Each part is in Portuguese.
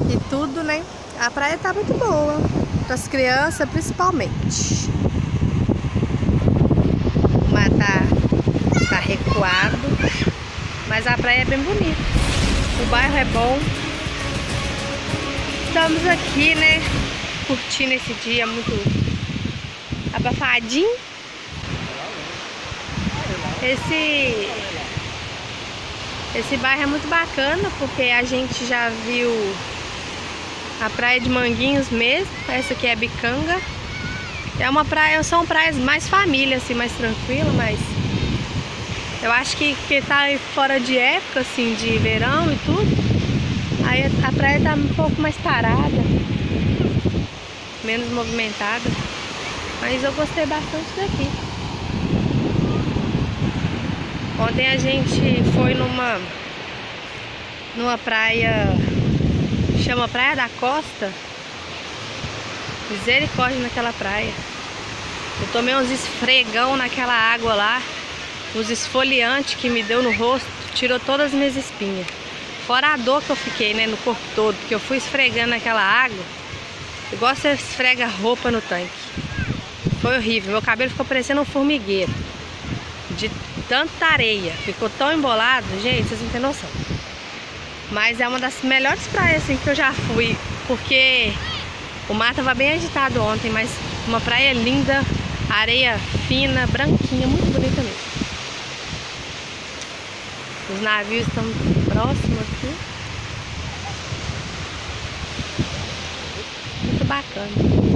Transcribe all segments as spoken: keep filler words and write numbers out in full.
e tudo, né? A praia tá muito boa, para as crianças principalmente. O mar tá, tá recuado, mas a praia é bem bonita. O bairro é bom. Estamos aqui, né? Curtindo esse dia muito abafadinho. Esse, esse bairro é muito bacana porque a gente já viu a praia de Manguinhos mesmo. Essa aqui é Bicanga. É uma praia, são praias mais família, assim, mais tranquila, mas eu acho que, que tá fora de época, assim, de verão e tudo. Aí a praia tá um pouco mais parada, menos movimentada. Mas eu gostei bastante daqui. Ontem a gente foi numa numa praia, chama Praia da Costa. Misericórdia naquela praia. Eu tomei uns esfregão naquela água lá, uns esfoliantes que me deu no rosto, tirou todas as minhas espinhas. Fora a dor que eu fiquei, né, no corpo todo, porque eu fui esfregando naquela água, igual você esfrega roupa no tanque. Foi horrível, meu cabelo ficou parecendo um formigueiro, de tanta areia, ficou tão embolado, gente, vocês não têm noção. Mas é uma das melhores praias assim que eu já fui, porque o mar estava bem agitado ontem, mas uma praia linda, areia fina, branquinha, muito bonita mesmo. Os navios estão próximos aqui. Muito bacana.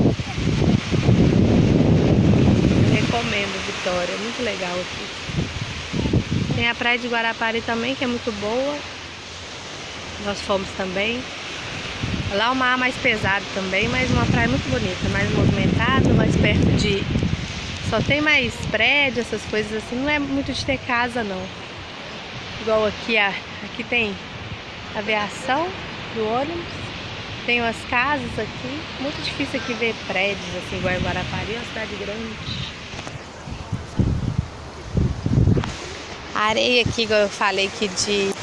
Eu recomendo Vitória, muito legal aqui. Tem a praia de Guarapari também, que é muito boa. Nós fomos também. Lá o mar mais pesado também, mas uma praia muito bonita, mais movimentada, mais perto de... Só tem mais prédio, essas coisas assim, não é muito de ter casa não. Igual aqui, a... aqui tem aviação do ônibus, tem umas casas aqui. Muito difícil aqui ver prédios assim, igual em Guarapari, é uma cidade grande. A areia aqui, igual eu falei que de...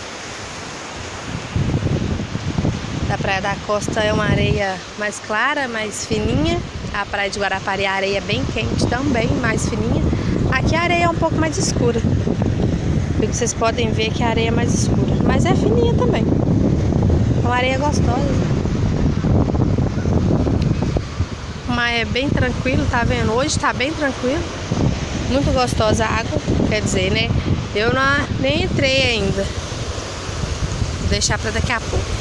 da Praia da Costa é uma areia mais clara, mais fininha. A Praia de Guarapari a areia é bem quente também, mais fininha. Aqui a areia é um pouco mais escura. Vocês podem ver que a areia é mais escura, mas é fininha também. É uma areia gostosa. O mar é bem tranquilo, tá vendo? Hoje tá bem tranquilo. Muito gostosa a água, quer dizer, né? Eu não, nem entrei ainda. Vou deixar pra daqui a pouco.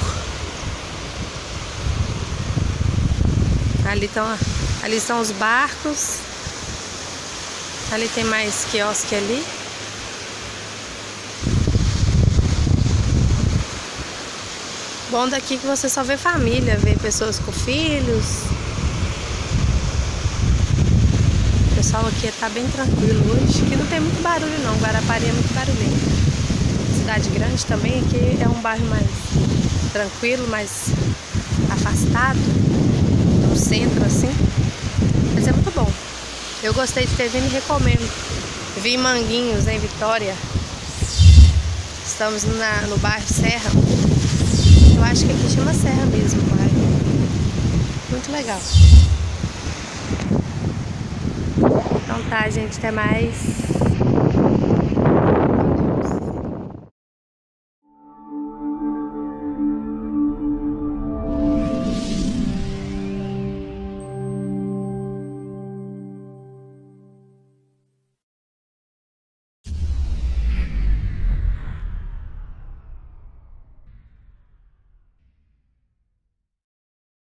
Ali estão, ali estão os barcos. Ali tem mais quiosque ali. Bom daqui que você só vê família, vê pessoas com filhos. O pessoal aqui tá bem tranquilo hoje. Aqui não tem muito barulho não, Guarapari é muito barulhento. Cidade grande também, aqui é um bairro mais tranquilo, mais afastado. No centro assim, mas é muito bom. Eu gostei de ter vindo e recomendo. Vim em Manguinhos, em Vitória. Estamos na, no bairro Serra. Eu acho que aqui chama Serra mesmo, bairro. Muito legal. Então tá, gente, até mais.